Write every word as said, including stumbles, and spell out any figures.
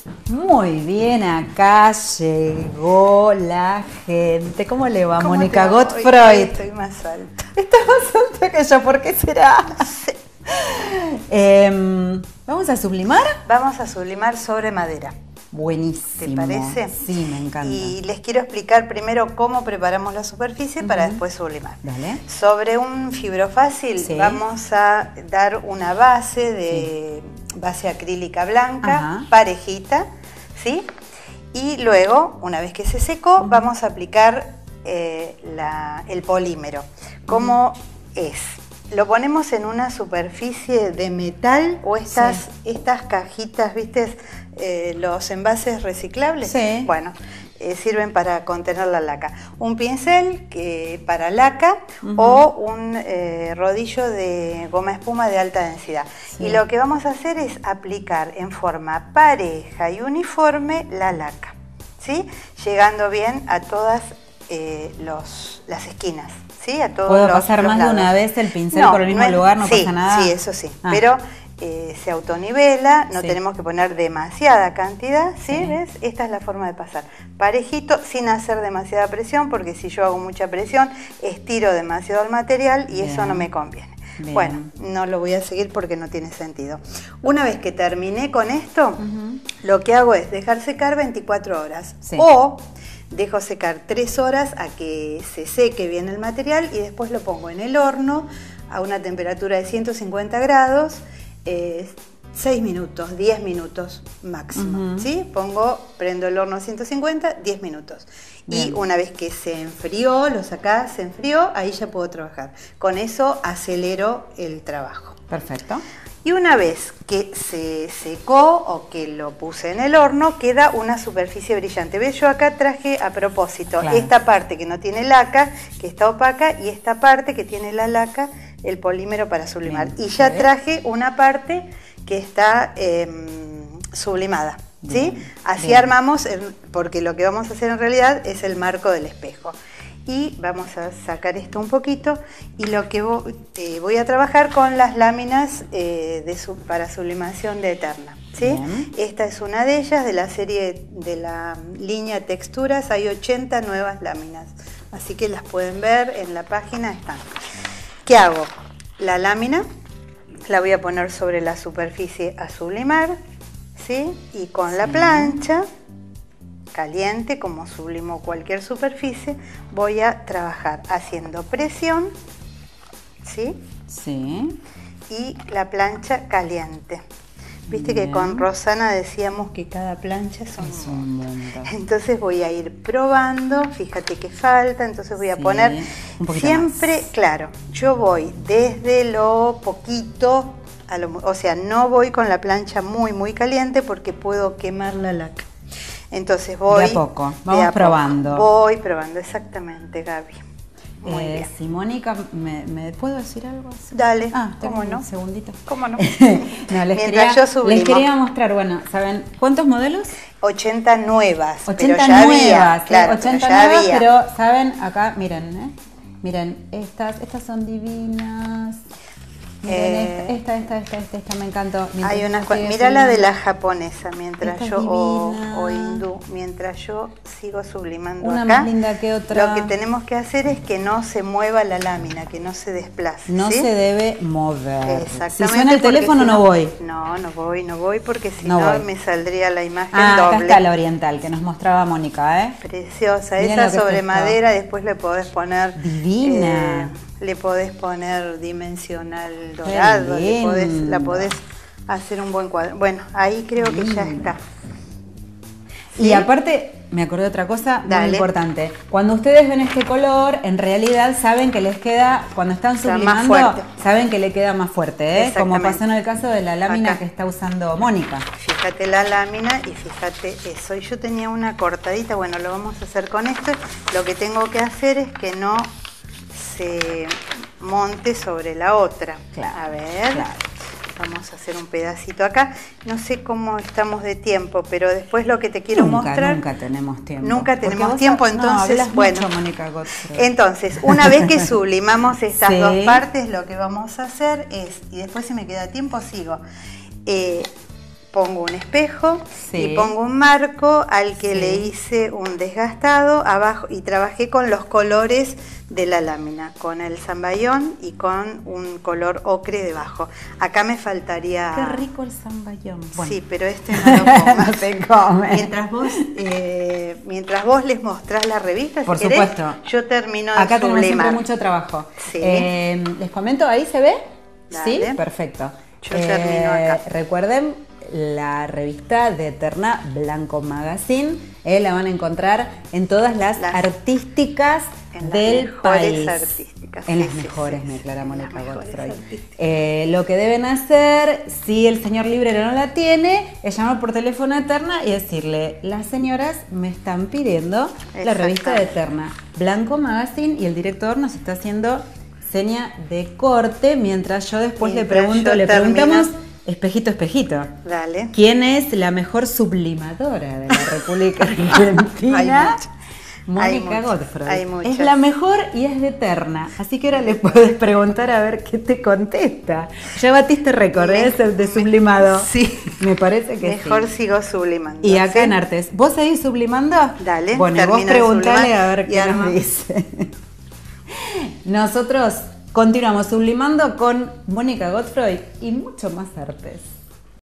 Muy bien, acá llegó la gente. ¿Cómo le va, Mónica Gottfried? Estoy más alta. Está más alta que yo, ¿por qué será? No sé. Eh, ¿Vamos a sublimar? Vamos a sublimar sobre madera. Buenísimo. ¿Te parece? Sí, me encanta. Y les quiero explicar primero cómo preparamos la superficie uh-huh. para después sublimar. Dale. Sobre un fibrofácil sí. vamos a dar una base de sí. base acrílica blanca, Ajá. parejita, ¿sí? Y luego, una vez que se secó, uh-huh. vamos a aplicar eh, la, el polímero. ¿Cómo uh-huh. es? Lo ponemos en una superficie de metal o estas, sí. estas cajitas, ¿viste? Eh, los envases reciclables. Sí. Bueno, eh, sirven para contener la laca. Un pincel que, para laca uh-huh. o un eh, rodillo de goma espuma de alta densidad. Sí. Y lo que vamos a hacer es aplicar en forma pareja y uniforme la laca, ¿sí? Llegando bien a todas eh, los, las esquinas. ¿Sí? A todos ¿Puedo los, pasar los más lados. de una vez el pincel no, por el mismo no es, lugar? ¿No sí, pasa nada? Sí, eso sí. Ah. Pero eh, se autonivela, no sí. tenemos que poner demasiada cantidad, ¿sí? sí. ¿Ves? Esta es la forma de pasar. Parejito, sin hacer demasiada presión, porque si yo hago mucha presión, estiro demasiado el material y Bien. Eso no me conviene. Bien. Bueno, no lo voy a seguir porque no tiene sentido. Una vez que terminé con esto, uh-huh. lo que hago es dejar secar veinticuatro horas. Sí. O dejo secar tres horas a que se seque bien el material y después lo pongo en el horno a una temperatura de ciento cincuenta grados, eh, seis minutos, diez minutos máximo. Uh-huh. ¿Sí? Pongo, prendo el horno a ciento cincuenta, diez minutos. Bien. Y una vez que se enfrió, lo sacás, se enfrió, ahí ya puedo trabajar. Con eso acelero el trabajo. Perfecto. Y una vez que se secó o que lo puse en el horno, queda una superficie brillante. ¿Ves? Yo acá traje a propósito claro. esta parte que no tiene laca, que está opaca, y esta parte que tiene la laca, el polímero para sublimar. Bien. Y ya traje una parte que está eh, sublimada. ¿Sí? Bien. Así Bien. Armamos, porque lo que vamos a hacer en realidad es el marco del espejo. Y vamos a sacar esto un poquito y lo que voy, eh, voy a trabajar con las láminas eh, de su, para sublimación de Eterna, ¿sí? Esta es una de ellas, de la serie de la línea Texturas, hay ochenta nuevas láminas, así que las pueden ver en la página, están. ¿Qué hago? La lámina la voy a poner sobre la superficie a sublimar, ¿sí? Y con sí. la plancha caliente, como sublimo cualquier superficie, voy a trabajar haciendo presión, ¿sí? Sí. Y la plancha caliente. Viste Bien. Que con Rosana decíamos que cada plancha es un, es un mundo. Entonces voy a ir probando, fíjate que falta, entonces voy a sí, poner siempre, más. Claro, yo voy desde lo poquito, a lo, o sea, no voy con la plancha muy, muy caliente porque puedo quemar la laca. Entonces voy... De a poco, vamos a probando. Poco. Voy probando, exactamente, Gaby. Muy eh, bien. Si Mónica, ¿me, ¿me puedo decir algo así? Dale, ah, ¿cómo no? Un segundito. ¿Cómo no? no les, Mientras quería, yo sublimo. les quería mostrar, bueno, ¿saben cuántos modelos? ochenta nuevas, ochenta pero ya nuevas, había, claro, ochenta pero ya nuevas, había. pero saben, acá, miren, ¿eh? Miren, estas, estas son divinas. Miren, eh, esta, esta, esta, esta, esta, me encantó. Hay unas cosas. Mira la de la japonesa, mientras yo, o, o hindú, mientras yo sigo sublimando Una acá. Más linda que otra. Lo que tenemos que hacer es que no se mueva la lámina, que no se desplace. No ¿sí? se debe mover. Exactamente. Si suena el teléfono si no, no voy. No, no voy, no voy, porque si no, no me saldría la imagen ah, doble. Acá está la oriental que nos mostraba Mónica, ¿eh? Preciosa. Miren esa sobre madera, después le podés poner. Divina. Eh, le podés poner dimensional dorado, le podés, la podés hacer un buen cuadro. Bueno, ahí creo que ya está. ¿Sí? Y aparte, me acordé de otra cosa Dale. muy importante. Cuando ustedes ven este color, en realidad saben que les queda, cuando están sublimando, saben que le queda más fuerte, ¿eh? Como pasó en el caso de la lámina Acá. Que está usando Mónica. Fíjate la lámina y fíjate eso. Y yo tenía una cortadita, bueno, lo vamos a hacer con esto. Lo que tengo que hacer es que no se monte sobre la otra. Claro, a ver, claro. Vamos a hacer un pedacito acá. No sé cómo estamos de tiempo, pero después lo que te quiero nunca, mostrar. Nunca tenemos tiempo. Nunca tenemos tiempo, entonces, no, bueno. Mucho, Mónica Gottfried. Entonces, una vez que sublimamos estas sí. dos partes, lo que vamos a hacer es, y después si me queda tiempo sigo, eh, pongo un espejo sí. y pongo un marco al que sí. le hice un desgastado abajo y trabajé con los colores de la lámina, con el zamballón y con un color ocre debajo. Acá me faltaría... Qué rico el zamballón. Bueno. Sí, pero este no lo comas. No se come. Mientras vos, eh, mientras vos les mostrás la revista, por si supuesto. Querés, yo termino de Acá sublimar. tenemos siempre mucho trabajo. Sí. Eh, les comento, ¿ahí se ve? Dale. Sí, perfecto. Yo eh, termino acá. Recuerden la revista de Eterna Blanco Magazine, eh, la van a encontrar en todas las, las artísticas en del las país. Artísticas. En sí, las sí, mejores, sí, me aclara sí, Mónica Godfrey. Eh, lo que deben hacer, si el señor librero no la tiene, es llamar por teléfono a Eterna y decirle: las señoras me están pidiendo la revista de Eterna Blanco Magazine, y el director nos está haciendo seña de corte, mientras yo después mientras le pregunto, le termino... preguntamos espejito, espejito. Dale. ¿Quién es la mejor sublimadora de la República Argentina? Mónica Godfrey. Es la mejor y es de Eterna. Así que ahora le puedes preguntar a ver qué te contesta. Ya batiste récord, ¿eh? El de sublimado. Sí. Me parece que mejor sí. sigo sublimando. Y acá ¿sí? en Artes, ¿vos seguís sublimando? Dale. Bueno, vos preguntale a ver qué nos dice. Nosotros continuamos sublimando con Mónica Godfrey y mucho más artes.